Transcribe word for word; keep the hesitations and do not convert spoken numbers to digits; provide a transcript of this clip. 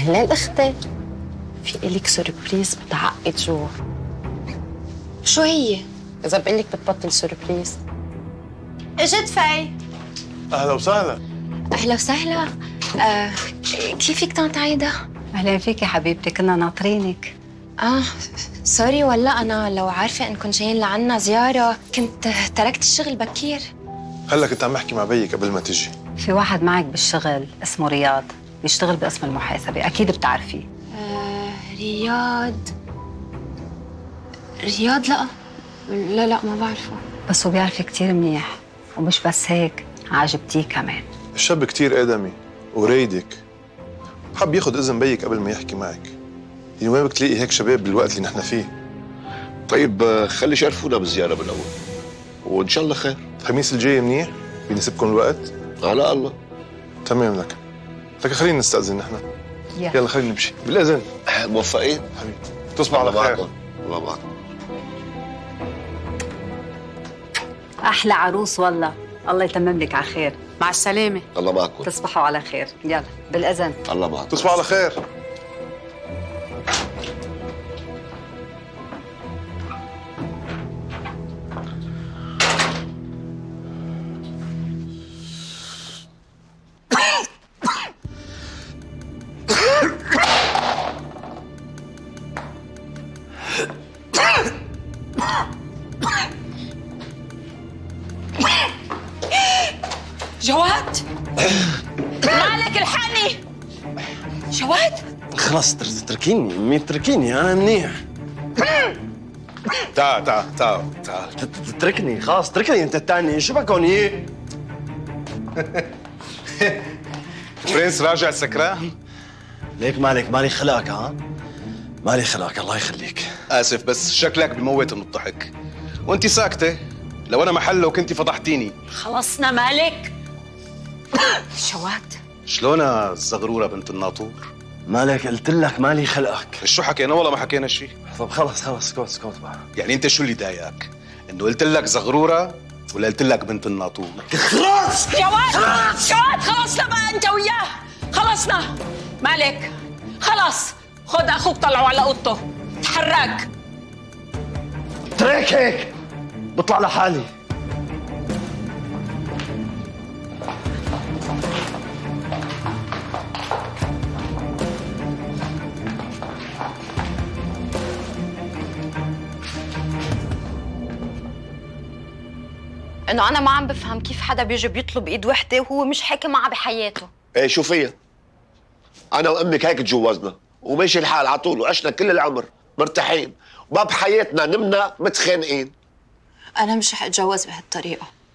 أهلين أختي. في إلك سوربريز بتعقد جوا. شو هي؟ إذا بقول لك بتبطل سوربريز. إجت في. أهلا وسهلا. أهلا وسهلا. آه، كيفك طنط عايدة؟ أهلا فيك يا حبيبتي، كنا ناطرينك. آه سوري، ولا أنا لو عارفة إنكم جايين لعنا زيارة كنت تركت الشغل بكير. هلا كنت عم بحكي مع بيك قبل ما تجي. في واحد معك بالشغل اسمه رياض، بيشتغل بقسم المحاسبة، أكيد بتعرفيه. آه رياض. رياض لا لا لا ما بعرفه. بس هو بيعرفك كتير منيح، ومش بس هيك، عاجبتيه كمان. الشاب كتير آدمي ورايدك، حب ياخد إذن بيك قبل ما يحكي معك. يعني وين بدك تلاقي هيك شباب بالوقت اللي نحن فيه؟ طيب خلي يشرفونا بالزيارة بالأول، وإن شاء الله خير. الخميس الجاي منيح؟ بيناسبكم الوقت؟ على الله. تمام لك. لك خلينا نستأذن نحن. يلا, يلا خلينا نمشي. بالإذن. موفقين؟ حبيبي تصبح على خير. الله معكم. أحلى عروس والله، الله يتمم لك على خير. مع السلامة. الله معكم. تصبحوا على خير، يلا بالأذن. الله معكم. تصبحوا على خير. جواد مالك الحقني. جواد خلاص تركيني امي، تركيني انا منيح. تعال تعال تعال تعال. تتركني خلاص، تركني انت الثاني. شو بك هون؟ برنس راجع سكران؟ ليك مالك مالي خلاك، ها؟ مالي خلاك، الله يخليك. آسف بس شكلك بموت من الضحك وانت ساكتة. لو أنا محله وكنتي فضحتيني. خلصنا مالك. جواد شلون الزغرورة بنت الناطور؟ مالك قلت لك مالي خلقك. شو حكينا ولا ما حكينا شيء؟ طب خلص خلص اسكت اسكت بقى. يعني أنت شو اللي ضايقك؟ إنه قلت لك زغرورة ولا قلت لك بنت الناطور؟ خلاص جواد جواد خلصنا بقى أنت وياه، خلصنا. مالك خلص، خد أخوك طلعوا على أوضته. تحرك. تريك هيك بطلع لحالي. إنه أنا ما عم بفهم كيف حدا بيجي بيطلب إيد وحدة وهو مش حاكي معها بحياته. ايه شو فيها؟ أنا وأمك هيك تجوزنا وماشي الحال على طول، وعشنا كل العمر مرتاحين، وما بحياتنا نمنا متخانقين. أنا مش رح أتجوز بهالطريقة.